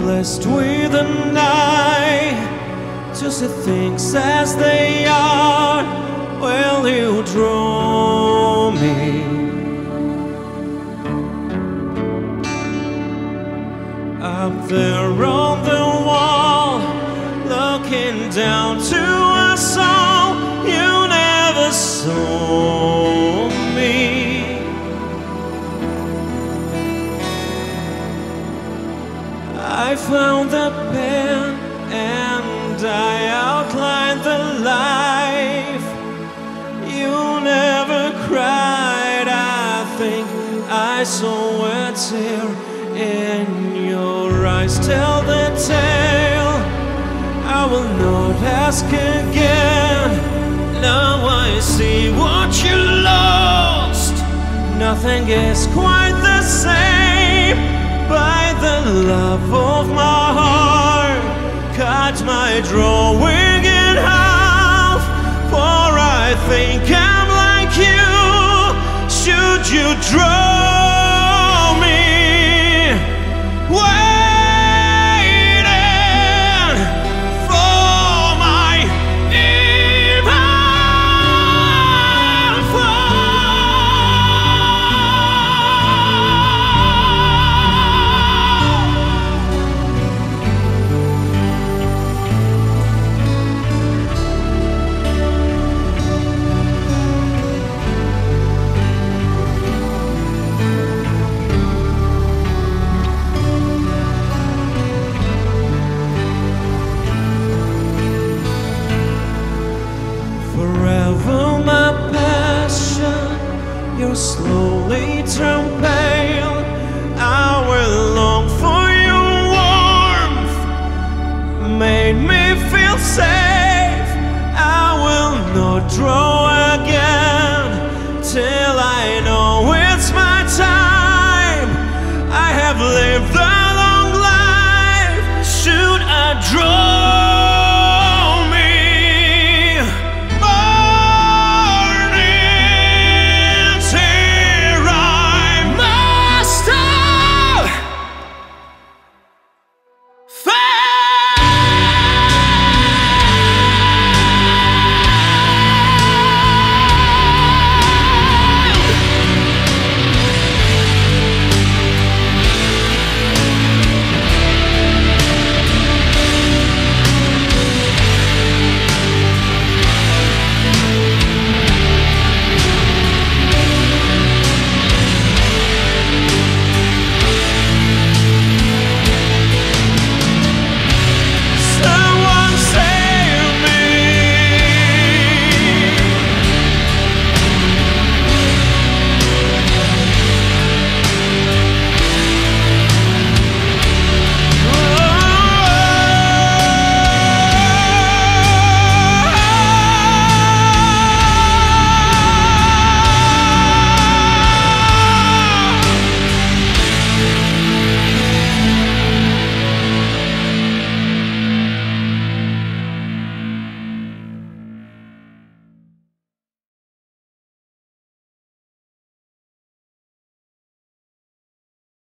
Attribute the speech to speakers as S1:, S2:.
S1: blessed with an eye to see things as they are. Will you draw me? Up there on the wall, looking down to us all, you never saw me. I found the pen and I outlined the life. You never cried. I think I saw a tear in your eyes. Tell the tale, I will not ask again. Now I see what you lost. Nothing is quite the same. By the love of my heart, cut my drawing in half. For I think I'm like you. Should you draw